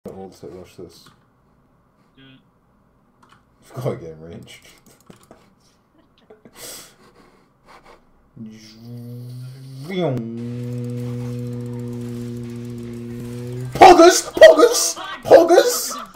Also, watch this. Do it. I've got to get in range. Poggers! Poggers! Poggers!